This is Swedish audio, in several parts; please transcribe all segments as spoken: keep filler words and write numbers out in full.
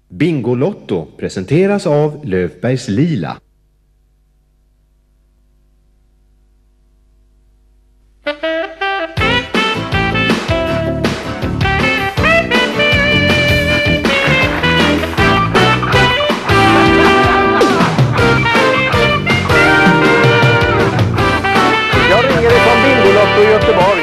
Bingolotto presenteras av Löfbergs Lila. Jag ringer ifrån Bingolotto i Göteborg.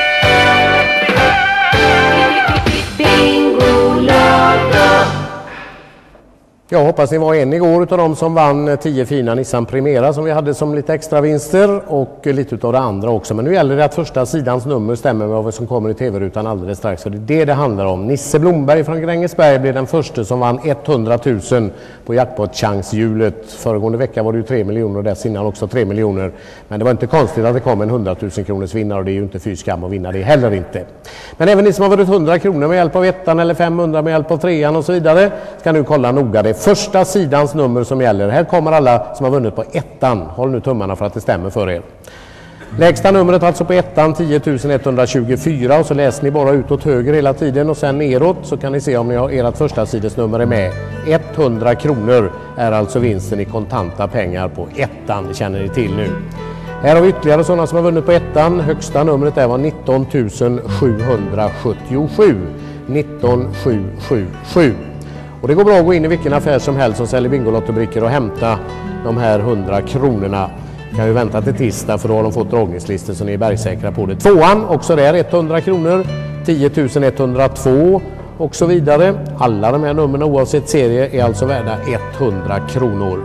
Jag hoppas ni var en igår utav de som vann tio fina Nissan Primera som vi hade som lite extra vinster och lite utav det andra också. Men nu gäller det att första sidans nummer stämmer med vad som kommer i tv-rutan alldeles strax. Så det är det det handlar om. Nisse Blomberg från Grängesberg blev den första som vann hundratusen på jackpot-chanshjulet. Föregående vecka var det ju tre miljoner och dessinnan också tre miljoner. Men det var inte konstigt att det kom en hundratusen kronors vinnare och det är ju inte fy skam att vinna det heller inte. Men även ni som har vunnit hundra kronor med hjälp av ettan eller femhundra med hjälp av trean och så vidare ska nu kolla noga det. Första sidans nummer som gäller. Här kommer alla som har vunnit på ettan. Håll nu tummarna för att det stämmer för er. Lägsta numret alltså på ettan tio tusen etthundratjugofyra och så läser ni bara utåt höger hela tiden och sen neråt så kan ni se om ni har ert första sidesnummer är med. hundra kronor är alltså vinsten i kontanta pengar på ettan, det känner ni till nu. Här har vi ytterligare sådana som har vunnit på ettan. Högsta numret där var nitton tusen sjuhundrasjuttiosju. nitton tusen sjuhundrasjuttiosju. Och det går bra att gå in i vilken affär som helst som säljer Bingolottobrickor och hämta de här hundra kronorna. Kan ju vänta till tisdag för då har de fått dragningslistor så ni är bergsäkra på det. Tvåan, också där hundra kronor, tio tusen etthundratvå och så vidare. Alla de här numren oavsett serie är alltså värda hundra kronor.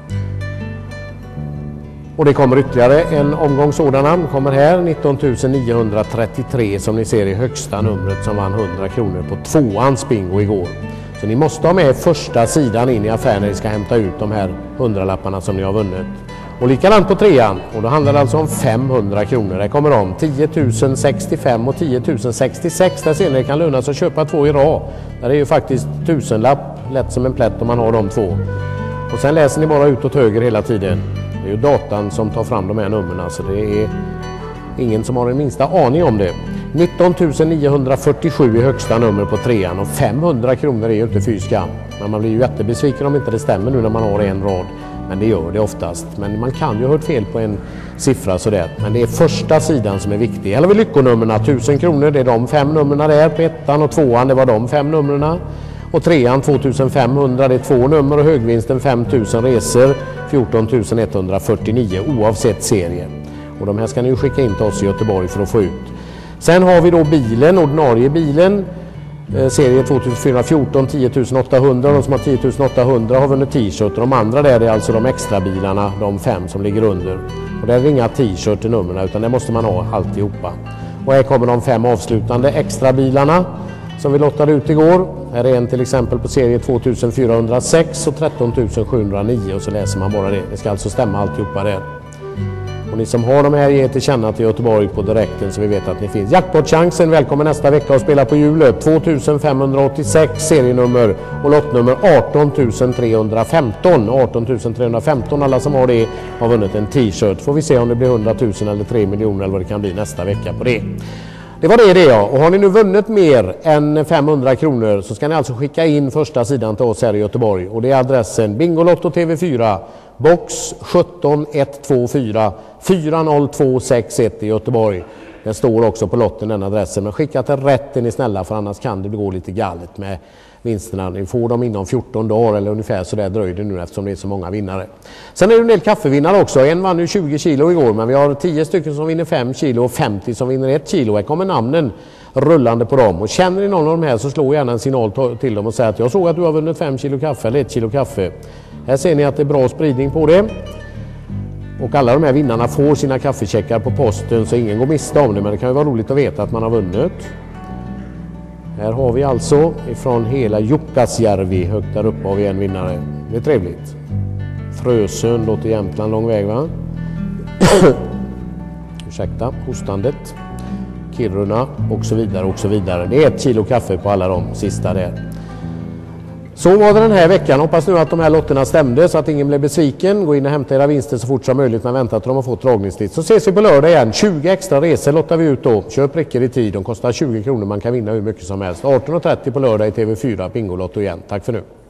Och det kommer ytterligare en omgång sådana. Kommer här nitton tusen niohundratrettiotre som ni ser i högsta numret som vann hundra kronor på tvåans bingo igår. Så ni måste ha med första sidan in i affären när ni ska hämta ut de här hundralapparna som ni har vunnit. Och likadant på trean. Och då handlar det alltså om femhundra kronor. Där kommer de tio tusen sextiofem och tio tusen sextiosex. Där senare kan löna sig att köpa två i rad. Där är ju faktiskt tusenlapp lätt som en plätt om man har de två. Och sen läser ni bara utåt höger hela tiden. Det är ju datan som tar fram de här numren. Så det är ingen som har den minsta aning om det. nitton tusen niohundrafyrtiosju i högsta nummer på trean och femhundra kronor är ju inte fy skam. Men man blir ju jättebesviken om inte det stämmer nu när man har en rad. Men det gör det oftast. Men man kan ju ha hört fel på en siffra sådär. Men det är första sidan som är viktig. Eller vi lyckonummerna, tusen kronor, det är de fem numren där. På ettan och tvåan, det var de fem numren. Och trean tvåtusenfemhundra, det är två nummer och högvinsten femtusen resor, fjorton tusen etthundrafyrtionio oavsett serie. Och de här ska ni ju skicka in till oss i Göteborg för att få ut. Sen har vi då bilen, ordinarie bilen, eh, serie tvåtusenfyrahundrafjorton, tio tusen åttahundra. De som har tio tusen åttahundra har vunnit t-shirt och de andra där är alltså de extra bilarna, de fem som ligger under. Och där är inga t-shirt i numren utan det måste man ha alltihopa. Och här kommer de fem avslutande extra bilarna som vi lottade ut igår. Här är en till exempel på serie tvåtusenfyrahundrasex och tretton tusen sjuhundranio och så läser man bara det. Det ska alltså stämma alltihopa där. Och ni som har de här ger till känna till Göteborg på direkten så vi vet att ni finns. Jackpot-chansen, välkommen nästa vecka och spela på hjulet. tvåtusenfemhundraåttiosex serienummer och lottnummer arton tusen trehundrafemton. arton tusen trehundrafemton, alla som har det har vunnit en t-shirt. Får vi se om det blir hundratusen eller tre miljoner eller vad det kan bli nästa vecka på det. Det var det det ja. Och har ni nu vunnit mer än femhundra kronor så ska ni alltså skicka in första sidan till oss här i Göteborg. Och det är adressen Bingolotto T V fyra, box sjutton ett två fyra, fyra noll två sex ett i Göteborg. Det står också på lotten den adressen. Men skicka till rätt är ni snälla för annars kan det gå lite galet med vinsterna. Ni får dem inom fjorton dagar eller ungefär så där dröjer det nu eftersom det är så många vinnare. Sen är det en del kaffevinnare också. En vann ju tjugo kilo igår men vi har tio stycken som vinner fem kilo och femtio som vinner ett kilo. Här kommer namnen rullande på dem. Och känner ni någon av de här så slå gärna en signal till dem och säg att jag såg att du har vunnit fem kilo kaffe eller ett kilo kaffe. Här ser ni att det är bra spridning på det. Och alla de här vinnarna får sina kaffecheckar på posten så ingen går miste om det. Men det kan ju vara roligt att veta att man har vunnit. Här har vi alltså ifrån hela Jukkasjärvi, högt där uppe har vi en vinnare. Det är trevligt. Frösön, låter Jämtland lång väg va? Ursäkta, hostandet. Kiruna och så vidare och så vidare. Det är ett kilo kaffe på alla de sista där. Så var det den här veckan. Hoppas nu att de här lotterna stämde så att ingen blev besviken. Gå in och hämta era vinster så fort som möjligt men vänta till de har fått dragningstid. Så ses vi på lördag igen. tjugo extra resor lottar vi ut då. Köp prickar i tid. De kostar tjugo kronor. Man kan vinna hur mycket som helst. arton och trettio på lördag i T V fyra. Bingolotto igen. Tack för nu.